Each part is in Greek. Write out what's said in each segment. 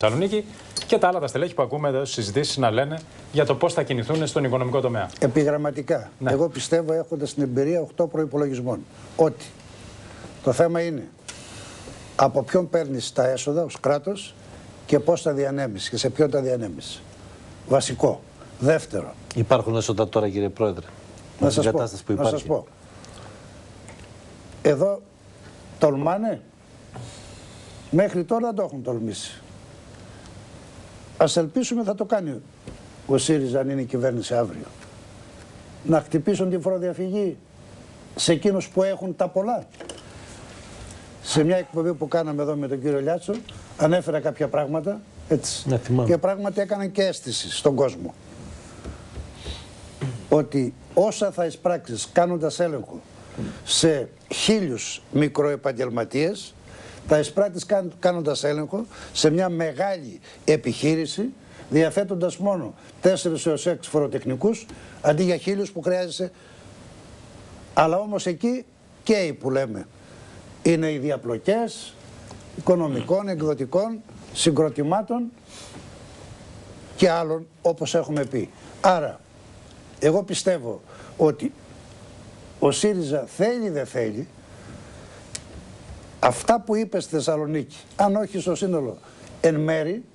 Θεσσαλονίκη και τα άλλα τα στελέχη που ακούμε εδώ στις συζητήσεις να λένε για το πώς θα κινηθούν στον οικονομικό τομέα. Επιγραμματικά. Ναι. Εγώ πιστεύω, έχοντας την εμπειρία 8 προϋπολογισμών, ότι το θέμα είναι από ποιον παίρνεις τα έσοδα ως κράτος και πώς τα διανέμεις και σε ποιον τα διανέμεις. Βασικό. Δεύτερο. Υπάρχουν έσοδα τώρα, κύριε Πρόεδρε? Να σας πω. Εδώ τολμάνε. Μέχρι τώρα δεν το έχουν τολμήσει. Ας ελπίσουμε θα το κάνει ο ΣΥΡΙΖΑ αν είναι η κυβέρνηση αύριο. Να χτυπήσουν την φοροδιαφυγή σε εκείνους που έχουν τα πολλά. Σε μια εκπομπή που κάναμε εδώ με τον κύριο Λιάτσο ανέφερα κάποια πράγματα έτσι. Ναι, και πράγματι έκαναν και αίσθηση στον κόσμο. Ότι όσα θα εισπράξεις κάνοντας έλεγχο σε 1000 μικροεπαγγελματίες, θα εισπράττεις κάνοντας έλεγχο σε μια μεγάλη επιχείρηση, διαθέτοντας μόνο 4 έως 6 φοροτεχνικούς, αντί για 1000 που χρειάζεσαι. Αλλά όμως εκεί και που λέμε είναι οι διαπλοκές οικονομικών, εκδοτικών, συγκροτημάτων και άλλων όπως έχουμε πει. Άρα, εγώ πιστεύω ότι ο ΣΥΡΙΖΑ θέλει δεν θέλει αυτά που είπε στη Θεσσαλονίκη, αν όχι στο σύνολο, εν μέρη,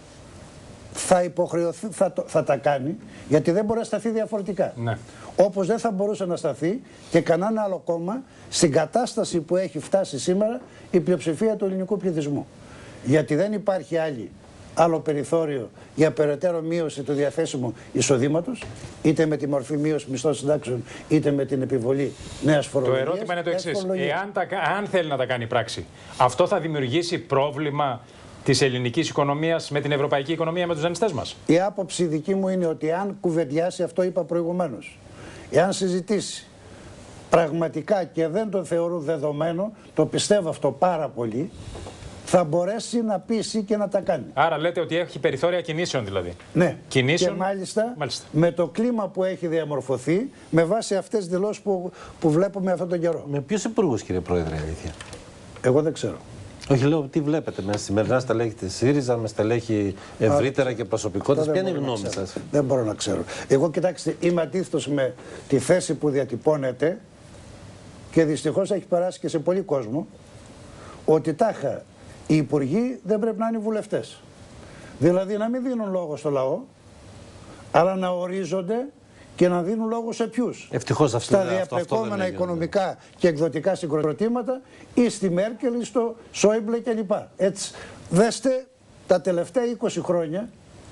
θα υποχρεωθεί, θα τα κάνει, γιατί δεν μπορεί να σταθεί διαφορετικά. Ναι. Όπως δεν θα μπορούσε να σταθεί και κανένα άλλο κόμμα στην κατάσταση που έχει φτάσει σήμερα η πλειοψηφία του ελληνικού πληθυσμού. Γιατί δεν υπάρχει άλλο περιθώριο για περαιτέρω μείωση του διαθέσιμου εισοδήματος, είτε με τη μορφή μείωση μισθών συντάξεων, είτε με την επιβολή νέας φορολογίας. Το ερώτημα είναι το εξής. Αν θέλει να τα κάνει πράξη, αυτό θα δημιουργήσει πρόβλημα της ελληνικής οικονομίας με την ευρωπαϊκή οικονομία, με τους δανειστές μας? Η άποψη δική μου είναι ότι αν κουβεντιάσει, αυτό είπα προηγουμένως, εάν συζητήσει πραγματικά και δεν το θεωρούν δεδομένο, το πιστεύω αυτό πάρα πολύ, θα μπορέσει να πείσει και να τα κάνει. Άρα λέτε ότι έχει περιθώρια κινήσεων δηλαδή. Ναι. Κινήσεων. Και μάλιστα με το κλίμα που έχει διαμορφωθεί, με βάση αυτές τις δηλώσεις που βλέπουμε αυτόν τον καιρό. Με ποιους υπουργούς, κύριε Πρόεδρε, αλήθεια? Εγώ δεν ξέρω. Όχι, λέω, τι βλέπετε με σημερινά στελέχη της ΣΥΡΙΖΑ, με στελέχη ευρύτερα και προσωπικότητας? Ποια είναι η γνώμη σας? Δεν μπορώ να ξέρω. Εγώ, κοιτάξτε, είμαι αντίθετος με τη θέση που διατυπώνεται και δυστυχώς έχει περάσει και σε πολύ κόσμο, ότι τάχα οι υπουργοί δεν πρέπει να είναι βουλευτές. Δηλαδή να μην δίνουν λόγο στο λαό, αλλά να ορίζονται και να δίνουν λόγο σε ποιους? Ευτυχώς στα διαπλεκόμενα οικονομικά και εκδοτικά συγκροτήματα ή στη Μέρκελ ή στο Σόιμπλε κλπ. Έτσι, δέστε τα τελευταία 20 χρόνια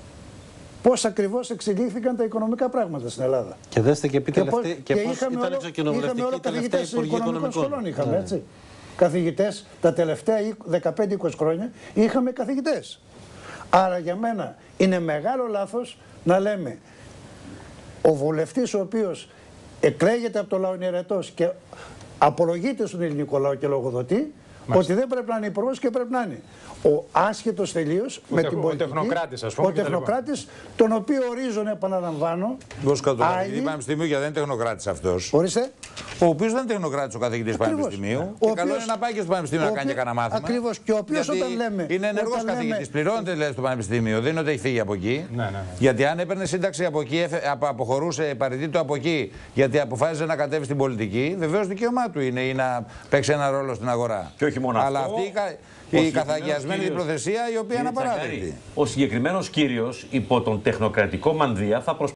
πώς ακριβώς εξελίχθηκαν τα οικονομικά πράγματα στην Ελλάδα. Και δέστε και πείτε πώς ήταν εξοκοινοβουλευτικοί τελευταία υπουργοί οικονομικών. Είχαμε, έτσι. Καθηγητές τα τελευταία 15-20 χρόνια είχαμε καθηγητές. Άρα για μένα είναι μεγάλο λάθος να λέμε ο βουλευτής ο οποίος εκλέγεται από το λαό, είναι αιρετός και απολογείται στον ελληνικό λαό και λογοδοτεί, ότι δεν πρέπει να είναι υπουργός και πρέπει να είναι ο άσχετος τελείως με την πολιτική, ο τεχνοκράτης, τον οποίο ορίζουν, επαναλαμβάνω, άλλοι πανεπιστημίου, γιατί δεν είναι τεχνοκράτης αυτός. Ορίστε. Ο οποίος δεν είναι τεχνοκράτης ο καθηγητής πανεπιστημίου. Και καλό είναι να πάει και στο πανεπιστήμιο να κάνει και κανένα μάθημα. Ακριβώς. Και ο οποίος όταν λέμε. Είναι ενεργός καθηγητής. Πληρώνεται δηλαδή στο πανεπιστήμιο. Δεν είναι ότι έχει φύγει από εκεί. Ναι. Γιατί αν έπαιρνε σύνταξη από εκεί, αποχωρούσε παραιτήτω από εκεί, γιατί αποφάσισε να κατέβει στην πολιτική, βεβαίως δικαίωμά του είναι ή να παίξει ένα ρόλο στην αγορά. Και όχι μόνο αλλά αυτό. η καθαγιασμένη διπλωθεσία η οποία είναι απαράδεκτη. Ο συγκεκριμένος κύριος υπό τον τεχνοκρατικό μανδύα θα προσπαθήσει